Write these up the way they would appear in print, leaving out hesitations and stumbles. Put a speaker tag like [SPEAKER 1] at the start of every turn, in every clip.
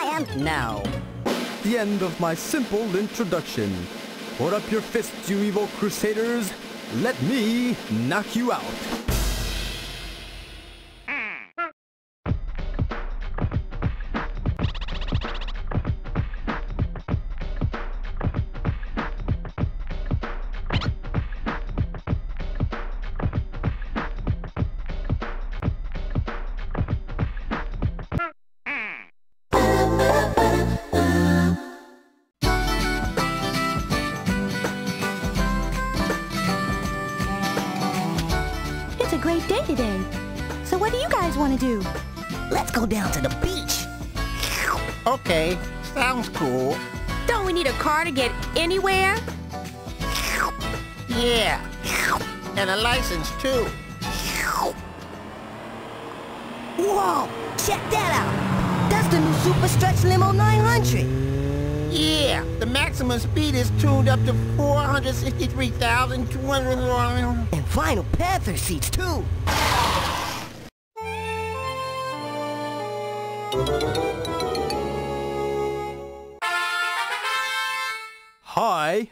[SPEAKER 1] And now,
[SPEAKER 2] the end of my simple introduction. Put up your fists, you evil crusaders. Let me knock you out.
[SPEAKER 3] It's a great day today. So what do you guys want to do?
[SPEAKER 1] let's go down to the beach.
[SPEAKER 4] Okay, sounds cool.
[SPEAKER 3] Don't we need a car to get anywhere?
[SPEAKER 4] Yeah, and a license too.
[SPEAKER 1] Whoa, check that out. That's the new Super Stretch Limo 900.
[SPEAKER 4] Yeah, the maximum speed is tuned up to 463,200.
[SPEAKER 1] And vinyl Panther seats too.
[SPEAKER 2] Hi.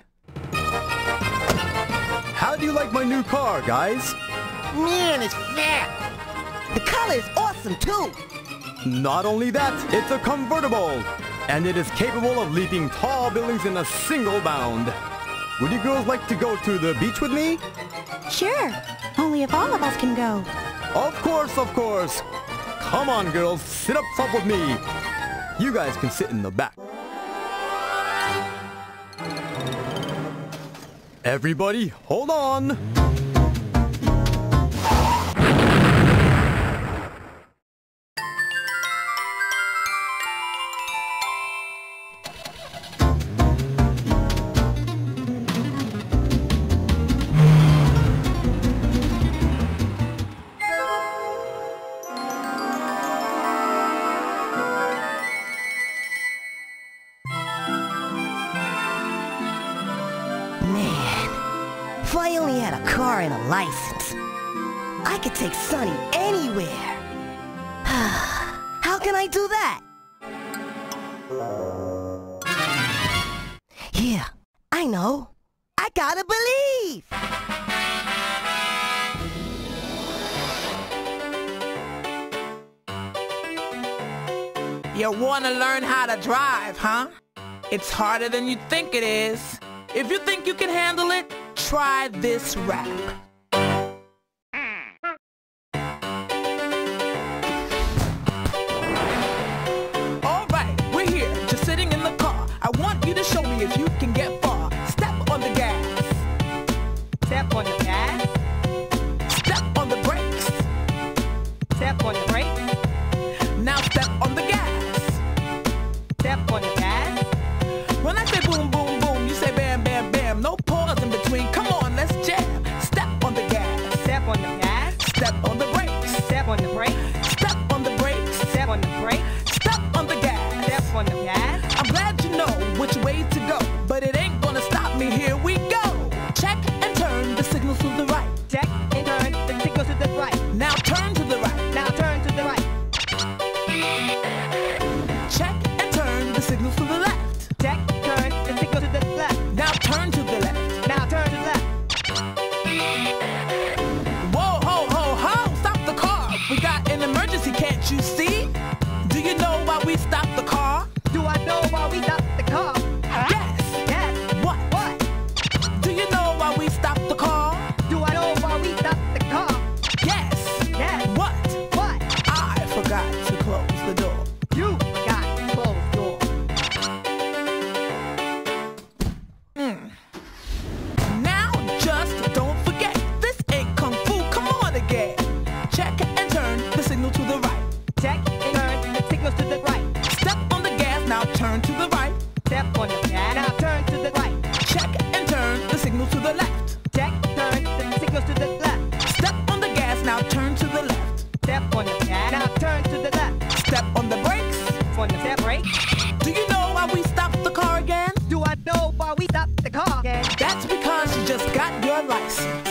[SPEAKER 2] How do you like my new car, guys?
[SPEAKER 4] Man, it's fat.
[SPEAKER 1] The color is awesome too.
[SPEAKER 2] Not only that, it's a convertible. And it is capable of leaping tall buildings in a single bound. Would you girls like to go to the beach with me?
[SPEAKER 3] Sure. Only if all of us can go.
[SPEAKER 2] Of course, of course. Come on, girls, sit up front with me. You guys can sit in the back. Everybody, hold on.
[SPEAKER 1] Man, if I only had a car and a license, I could take Sonny anywhere. How can I do that? Yeah, I know. I gotta believe.
[SPEAKER 5] You want to learn how to drive, huh? It's harder than you think it is. If you think you can handle it, try this rap. Alright, we're here, just sitting in the car. I want you to show me if you can get far. Step on the gas.
[SPEAKER 6] Step on the gas.
[SPEAKER 5] Step on the brakes.
[SPEAKER 6] Step on the brakes.
[SPEAKER 5] Now step on the gas.
[SPEAKER 6] Step on the gas.
[SPEAKER 5] When I say boom, boom, boom, you say bam, bam, bam. No pause in between. Come on, let's jam. Step on the gas.
[SPEAKER 6] Step on the gas.
[SPEAKER 5] Step on the brakes.
[SPEAKER 6] Step on the brakes.
[SPEAKER 5] Step on the brakes.
[SPEAKER 6] Step on the brakes.
[SPEAKER 5] Step on the gas.
[SPEAKER 6] Step on the gas.
[SPEAKER 5] I'm glad you know which way to go, but it ain't gonna stop me. Here we go. Check and turn the signals to the right.
[SPEAKER 6] Check and turn the signals to the right.
[SPEAKER 5] Now turn to the right.
[SPEAKER 6] Now turn to the right.
[SPEAKER 5] Check and turn the signals to the left.
[SPEAKER 6] Check, turn the signals to the left.
[SPEAKER 5] Now turn to the left.
[SPEAKER 6] Now turn to the left.
[SPEAKER 5] Whoa, ho, ho, ho! Stop the car! We got an emergency, can't you see? Do you know why we stopped the car?
[SPEAKER 6] Do I know why we stopped the car?
[SPEAKER 5] Yes!
[SPEAKER 6] Yes.
[SPEAKER 5] What?
[SPEAKER 6] What?
[SPEAKER 5] Do you know why we stopped the car?
[SPEAKER 6] Do I know why we stopped the car?
[SPEAKER 5] Yes!
[SPEAKER 6] Yes.
[SPEAKER 5] What?
[SPEAKER 6] What?
[SPEAKER 5] I forgot to close the door.
[SPEAKER 6] You forgot to close the door.
[SPEAKER 5] Now just don't forget, this ain't kung fu, come on again. Check and turn the signal to the right.
[SPEAKER 6] Check and turn the signals to the right.
[SPEAKER 5] Step on the gas, now turn to the right.
[SPEAKER 6] Step on the gas. Now turn to the right.
[SPEAKER 5] Check and turn the signal to the left.
[SPEAKER 6] Check, turn the signals to the left.
[SPEAKER 5] Step on the gas, now turn to the left.
[SPEAKER 6] Step on the gas. Now turn to the left.
[SPEAKER 5] Step on the brakes.
[SPEAKER 6] On the step brake.
[SPEAKER 5] Do you know why we stopped the car again?
[SPEAKER 6] Do I know why we stopped the car? Yes.
[SPEAKER 5] That's because you just got your license.